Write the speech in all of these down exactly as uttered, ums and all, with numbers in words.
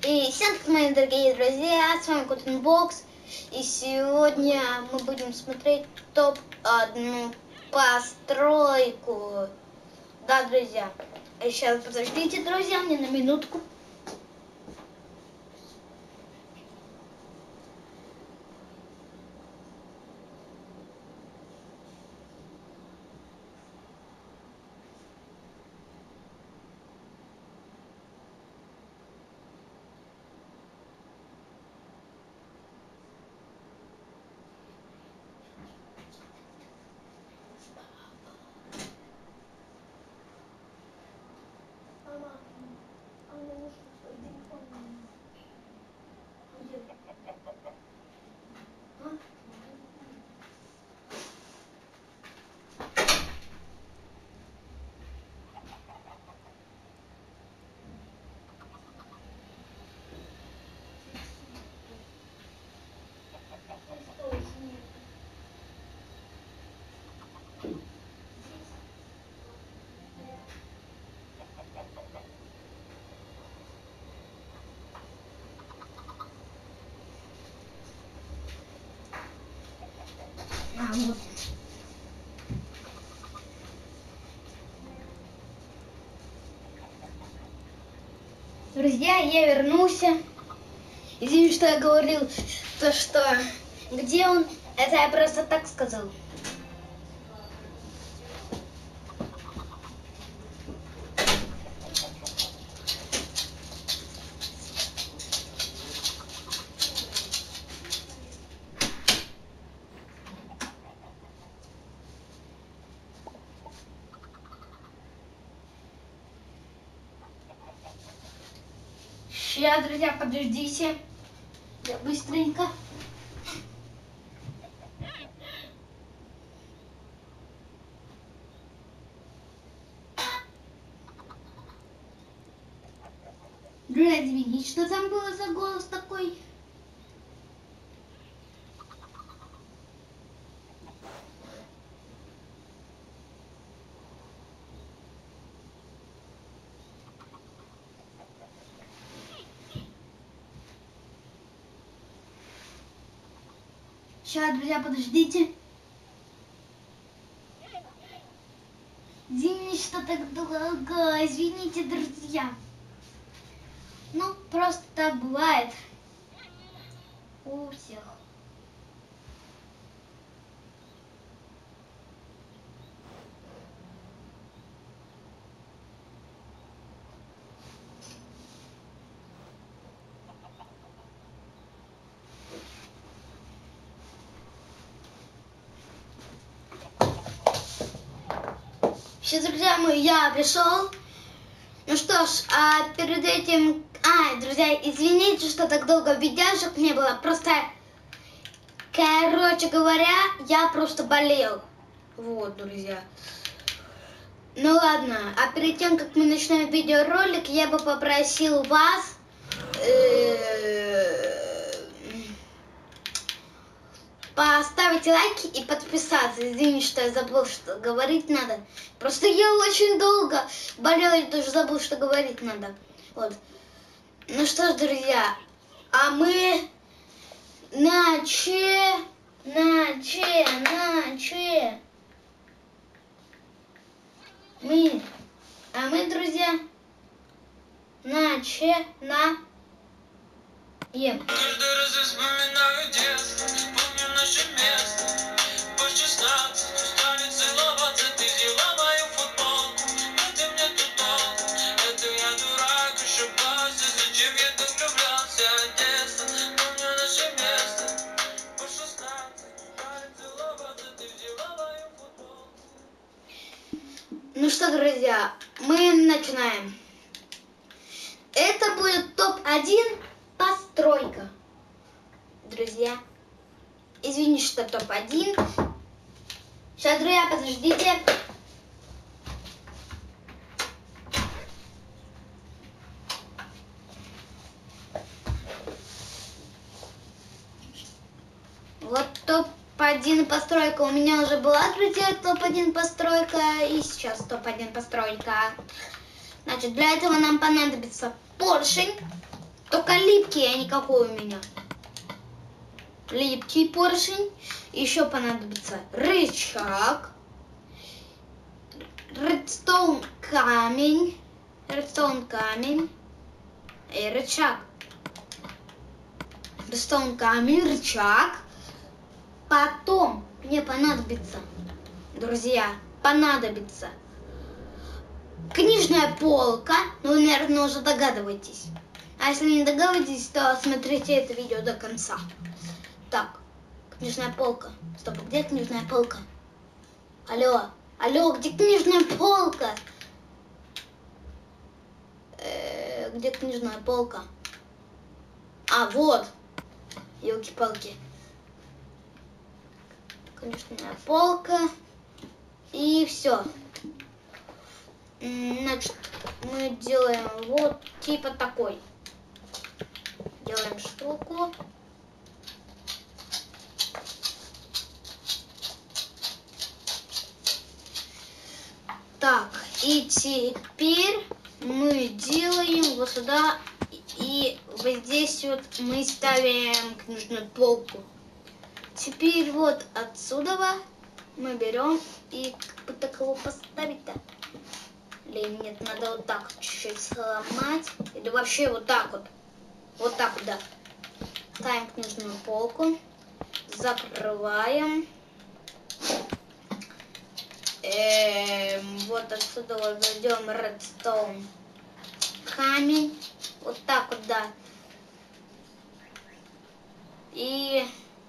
И всем привет, мои дорогие друзья, с вами Котенбокс. И сегодня мы будем смотреть топ одну постройку. Да, друзья. Сейчас подождите, друзья, мне на минутку. А, вот. Друзья, я вернулся. Извините, что я говорил, то что где он, это я просто так сказал. Сейчас, друзья, подождите. Я быстренько. Друзья, извините, что там было за голос такой? Сейчас, друзья, подождите. Извините, что так долго. Извините, друзья. Ну, просто так бывает у всех. Все, друзья мои, я пришел. Ну что ж, а перед этим... А, друзья, извините, что так долго видяшек не было. Просто, короче говоря, я просто болел. Вот, друзья. Ну ладно, а перед тем, как мы начнем видеоролик, я бы попросил вас... Э Поставить лайки и подписаться. Извините, что я забыл, что говорить надо. Просто я очень долго болел и тоже забыл, что говорить надо. Вот. Ну что ж, друзья, а мы наче, наче, наче. Мы, а мы, друзья, наче, на, ем. Каждый раз я вспоминаю детство, помню наше место. По шестнадцать устали целоваться, ты взяла мою футболку, но ты мне тут толку. Это я дурак, ошибался, зачем я так влюблялся от детства. Помню наше место. По шестнадцать устали целоваться, ты взяла мою футболку. Ну что, друзья, мы начинаем. Это будет топ один постройка. Друзья, извините, что топ один. Сейчас, друзья, подождите. Вот топ один постройка у меня уже была, друзья, топ один постройка. И сейчас топ один постройка. Значит, для этого нам понадобится поршень. Только липкий, а никакой у меня. Липкий поршень. Еще понадобится рычаг. Редстоун камень. Редстоун камень. И рычаг. Редстоун камень, рычаг. Потом мне понадобится, друзья, понадобится книжная полка. Ну, вы, наверное, уже догадываетесь. А если не догадываетесь, то смотрите это видео до конца. Так, книжная полка. Стоп, где книжная полка? Алло, алло, где книжная полка? Э-э, где книжная полка? А, вот. Ёлки-палки. Книжная полка. И все. Значит, мы делаем вот типа такой. Делаем штуку. Так, и теперь мы делаем вот сюда, и вот здесь вот мы ставим книжную полку. Теперь вот отсюда мы берем и как бы так его поставить-то. Или нет, надо вот так чуть-чуть сломать. Или вообще вот так вот. Вот так вот, да. Ставим книжную полку. Закрываем. Эм, вот отсюда вот зайдем редстоун камень. Вот так вот, да. И...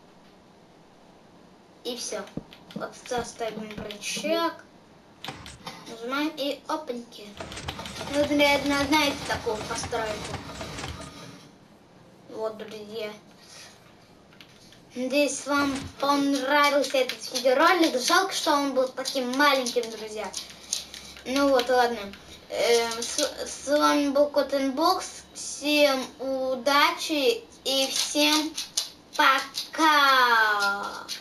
И все. Вот сюда ставим рычаг. Нажимаем и опаньки. Ну, наверное, знаете, такого построить. Вот, друзья. Надеюсь, вам понравился этот видеоролик. Жалко, что он был таким маленьким, друзья. Ну вот, ладно. Эм, с, с вами был Котенбокс. Всем удачи и всем пока.